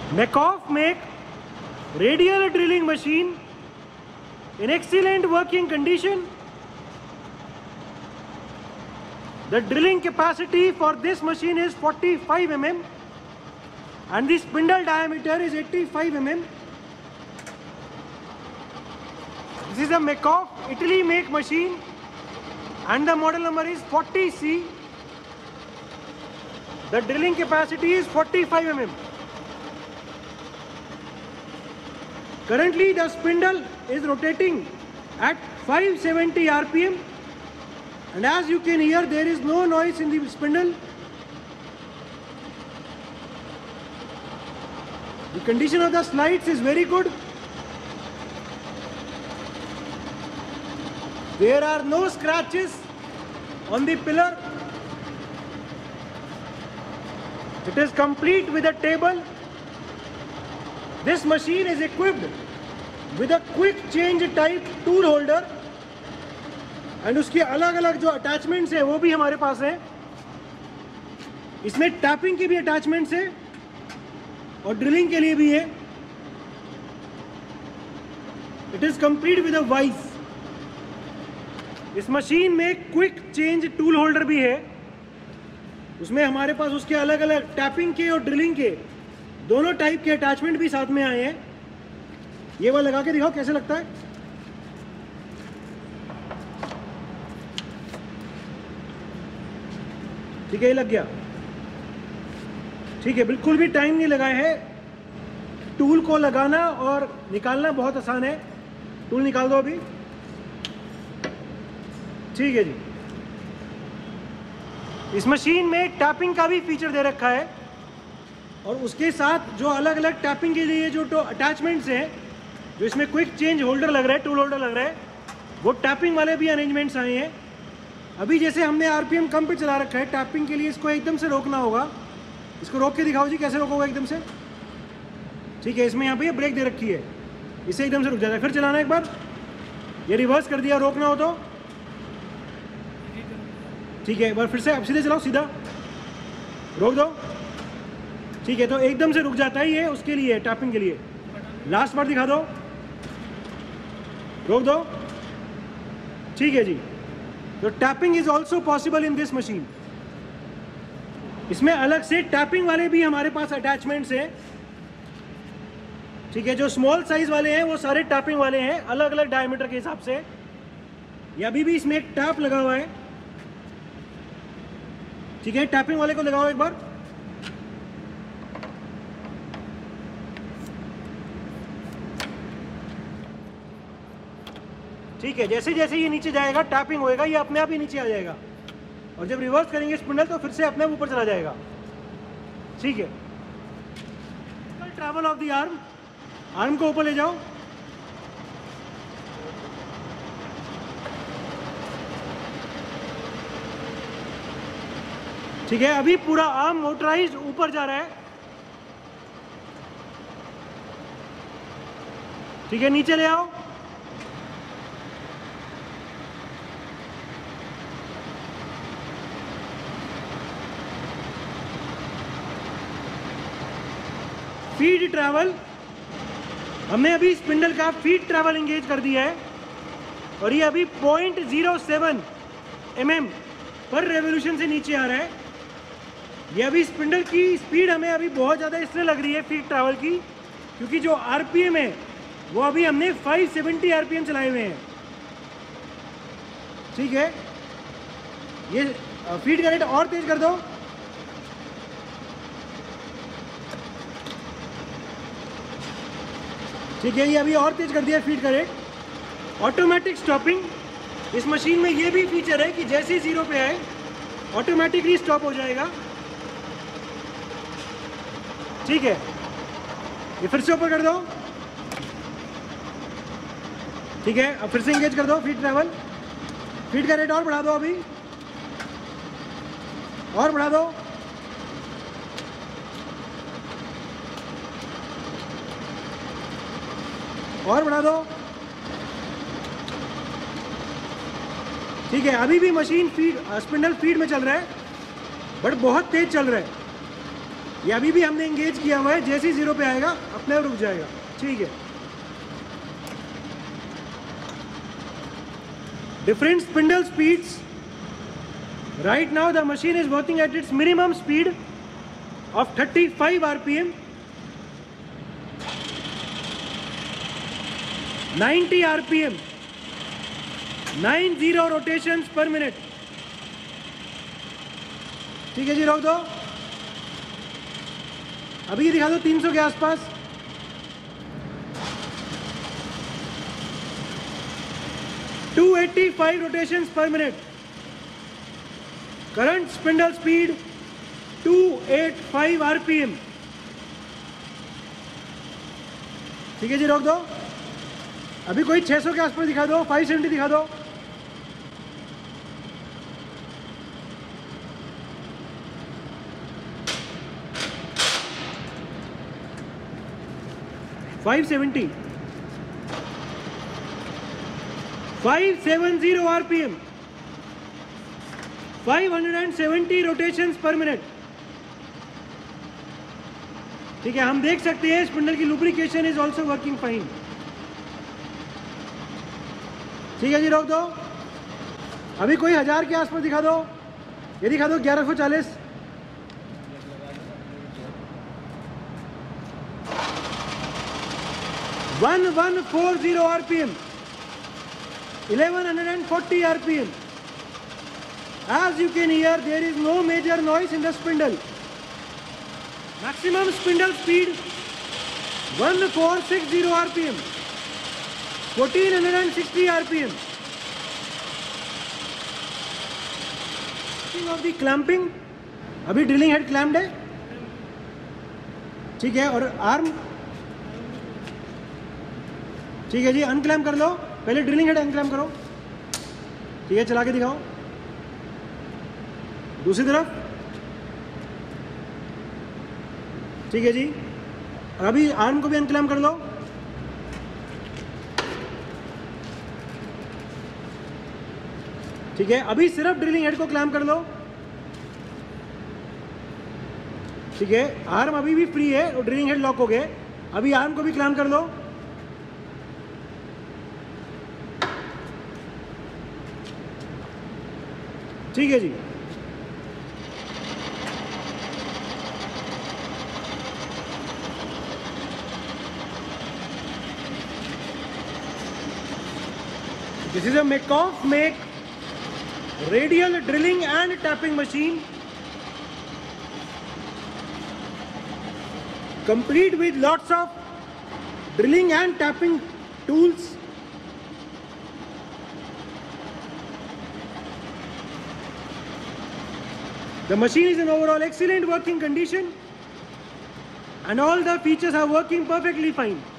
Mekoff make radial drilling machine in excellent working condition. The drilling capacity for this machine is 45 mm and the spindle diameter is 85 mm. This is a Mekoff Italy make machine and the model number is 40C. The drilling capacity is 45 mm. Currently the spindle is rotating at 570 RPM and as you can hear there is no noise in the spindle. The condition of the slides is very good. There are no scratches on the pillar. It is complete with a table. This machine is equipped with a quick change type tool holder and उसके अलग अलग जो attachments है वो भी हमारे पास है. इसमें टैपिंग की भी अटैचमेंट्स है और ड्रिलिंग के लिए भी है. It is complete with a vice. इस मशीन में क्विक चेंज टूल होल्डर भी है. उसमें हमारे पास उसके अलग अलग टैपिंग के और ड्रिलिंग के दोनों टाइप के अटैचमेंट भी साथ में आए हैं. ये वाला लगा के दिखाओ कैसे लगता है. ठीक है, ये लग गया. ठीक है, बिल्कुल भी टाइम नहीं लगा है. टूल को लगाना और निकालना बहुत आसान है. टूल निकाल दो अभी. ठीक है जी. इस मशीन में टैपिंग का भी फीचर दे रखा है और उसके साथ जो अलग अलग टैपिंग के लिए जो अटैचमेंट्स हैं, जो इसमें क्विक चेंज होल्डर लग रहा है, टूल होल्डर लग रहा है, वो टैपिंग वाले भी अरेंजमेंट्स आए हैं. अभी जैसे हमने आरपीएम कम पे चला रखा है, टैपिंग के लिए इसको एकदम से रोकना होगा. इसको रोक के दिखाओ जी कैसे रोकोगे एकदम से. ठीक है, इसमें यहाँ पे ब्रेक दे रखी है, इसे एकदम से रुक जाता है. फिर चलाना एक बार. ये रिवर्स कर दिया, रोकना हो तो. ठीक है, एक बार फिर से. अब सीधे चलाओ, सीधा रोक दो. ठीक है, तो एकदम से रुक जाता है. ये उसके लिए टैपिंग के लिए. लास्ट बार दिखा दो, रोक दो. ठीक है जी. तो tapping is also possible in this machine. इसमें अलग से टैपिंग वाले भी हमारे पास अटैचमेंट्स हैं. ठीक है, जो स्मॉल साइज वाले हैं वो सारे टैपिंग वाले हैं, अलग अलग डायमीटर के हिसाब से. ये अभी भी इसमें एक टैप लगा हुआ है. ठीक है, टैपिंग वाले को लगाओ एक बार. ठीक है, जैसे जैसे ये नीचे जाएगा टैपिंग होएगा, ये अपने आप ही नीचे आ जाएगा. और जब रिवर्स करेंगे स्पिंडल तो फिर से अपने आप ऊपर चला जाएगा. ठीक है. Travel of the arm. Arm को ऊपर ले जाओ. ठीक है, अभी पूरा आर्म मोटराइज्ड ऊपर जा रहा है. ठीक है, नीचे ले आओ. Feed travel. हमने अभी स्पिंडल का फीड ट्रैवल एंगेज कर दिया है और ये अभी 0.07 mm पर रेवोल्यूशन से नीचे आ रहा है. ये अभी स्पिंडल की स्पीड हमें अभी बहुत ज़्यादा इसलिए लग रही है फीड ट्रैवल की, क्योंकि जो आरपीएम है वो अभी हमने 570 आरपीएम चलाए हुए हैं. ठीक है, ये फीड का रेट और तेज कर दो. ठीक है, ये अभी और तेज कर दिया फीड का रेट. Automatic stopping. इस मशीन में ये भी फीचर है कि जैसे ही 0 पे आए ऑटोमेटिकली स्टॉप हो जाएगा. ठीक है, ये फिर से ऊपर कर दो. ठीक है, अब फिर से इंगेज कर दो फीड ट्रैवल. फीड का रेट और बढ़ा दो, अभी और बढ़ा दो. और बढ़ा दो. ठीक है, अभी भी मशीन फीड स्पिंडल फीड में चल रहा है बट बहुत तेज चल रहा है. ये अभी भी हमने इंगेज किया हुआ है, जैसे ही 0 पे आएगा अपने आप रुक जाएगा। ठीक है, different spindle speeds. Right now the machine is working at its minimum speed of 35 rpm, 90 rpm, 90 rotations per minute. ठीक है जी, रोक दो। अभी दिखा दो 300 के आसपास। To 285 rotations per minute. Current spindle speed 285 rpm. ठीक है जी, रोक दो। अभी कोई 600 के आसपास दिखा दो, 570 दिखा दो। $570 rpm, 570 rotations per minute. ठीक है, हम देख सकते हैं स्पिंडल की lubrication is also working fine. ठीक है जी, रोक दो। अभी कोई 1000 के आसपास दिखा दो। ये दिखा दो 1140। $1140 rpm, 1140 rpm. As you can hear, there is no major noise in the spindle. Maximum spindle speed 1460 rpm, 1460 rpm. Of the clamping, अभी ड्रिलिंग हेड क्लैम्प्ड है। ठीक है, और आर्म ठीक है जी, अनक्लैम्प कर लो। पहले ड्रिलिंग हेड अनक्लैम्प करो। ठीक है, चला के दिखाओ दूसरी तरफ। ठीक है जी, अभी आर्म को भी अनक्लैम्प कर लो। ठीक है, अभी सिर्फ ड्रिलिंग हेड को क्लैम्प कर लो। ठीक है, आर्म अभी भी फ्री है और ड्रिलिंग हेड लॉक हो गए। अभी आर्म को भी क्लैम्प कर लो। ठीक है जी, this is a Mekoff radial drilling and tapping machine, complete with lots of drilling and tapping tools. The machine is in overall excellent working condition and all the features are working perfectly fine.